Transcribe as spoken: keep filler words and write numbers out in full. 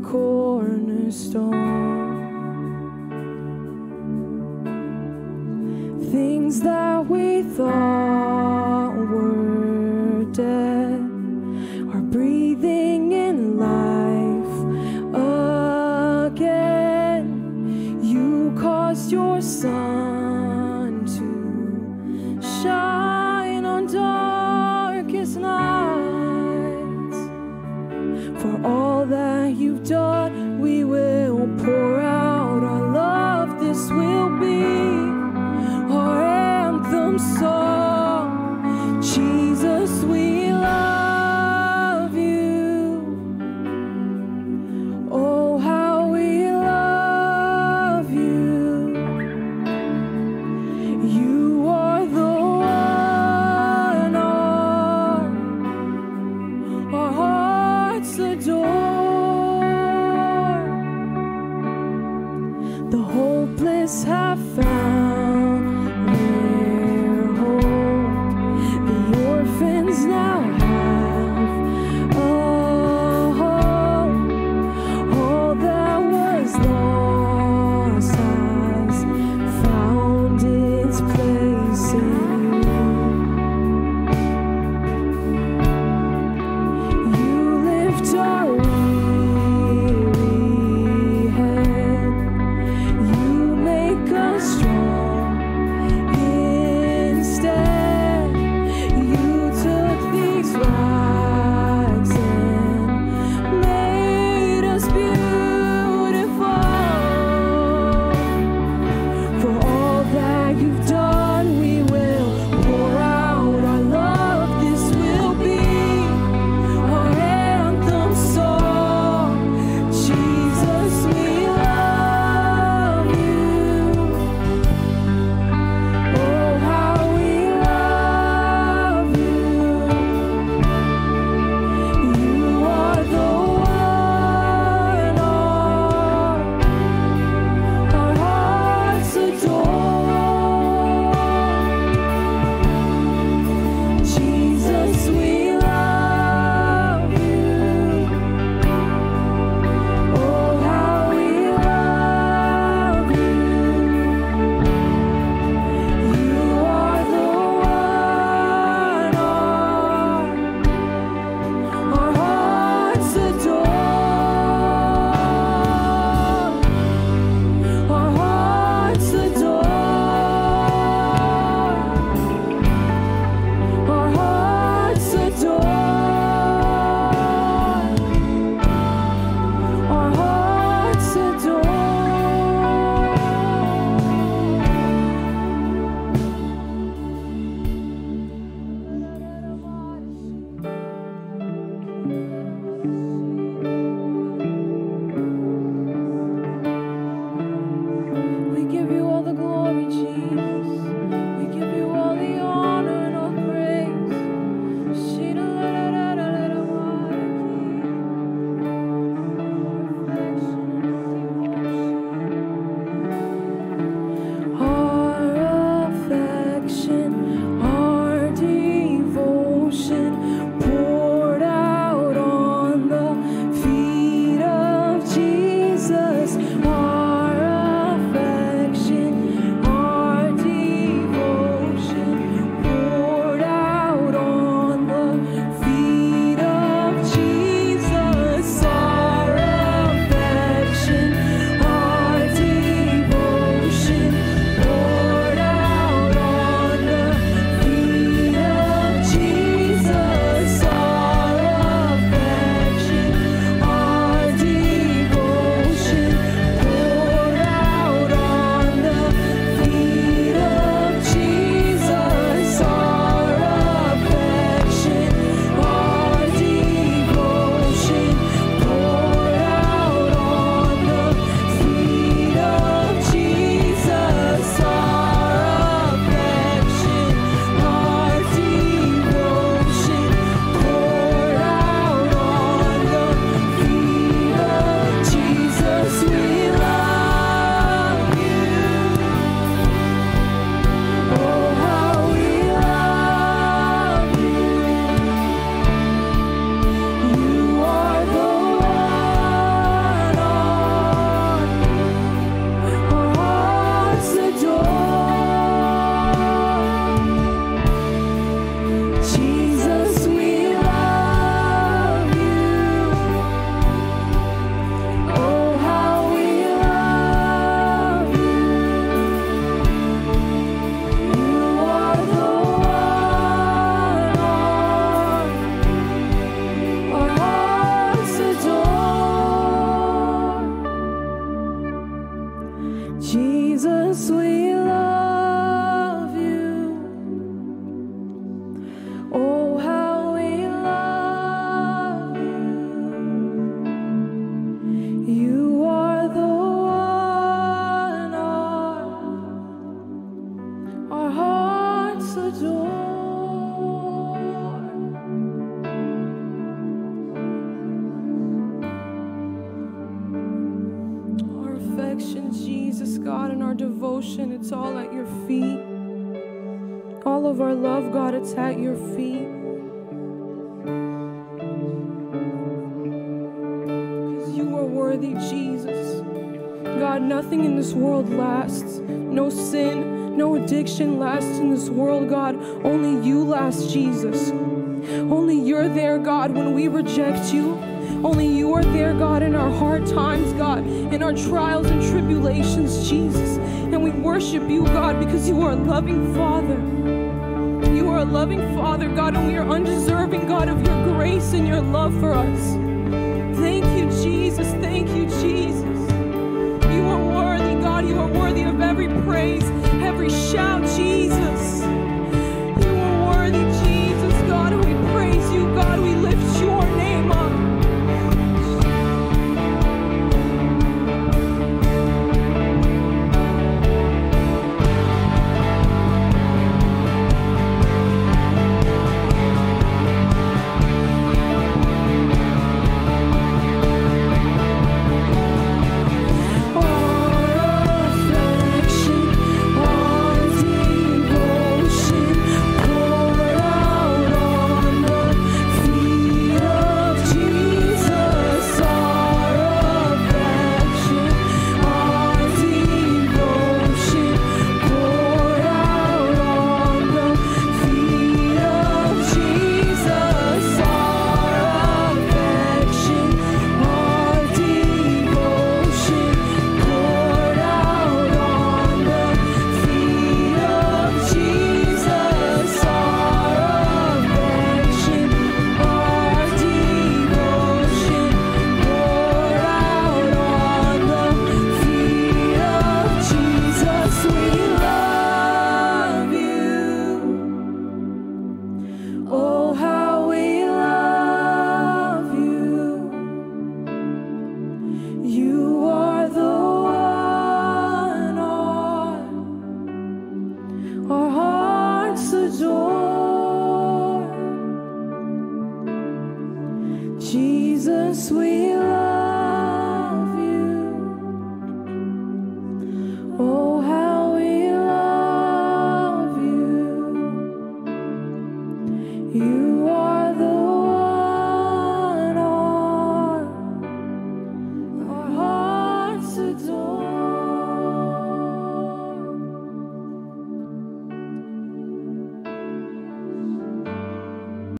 cornerstone. Things that we thought were dead are breathing in life again. You caused your sun to shine on darkest nights. For all that you've done, we will pour out our love. This will be our anthem song. Jesus, we love you. Oh, how we love you. You are the one our, our hearts adore. The hopeless have found their home. The orphans now have a home. All that was lost has found its place in you. You lift our weary head. You make us strong Jesus, we love you. Oh, how we love you. You are the one our, our hearts adore. Our affection, Jesus, God, and our devotion, it's all at your feet. All of our love, God, it's at your feet. Because you are worthy, Jesus. God, nothing in this world lasts. No sin, no addiction lasts in this world, God. Only you last, Jesus. Only you're there, God, when we reject you. Only you are there, God, in our hard times, God, in our trials and tribulations, Jesus. And we worship you, God, because you are a loving Father. You are a loving Father, God, and we are undeserving, God, of your grace and your love for us. Thank you, Jesus. Thank you, Jesus. You are worthy, God. You are worthy of every praise, every shout, Jesus. You are worthy, Jesus, God, and we praise you, God. We lift your name up. Jesus, we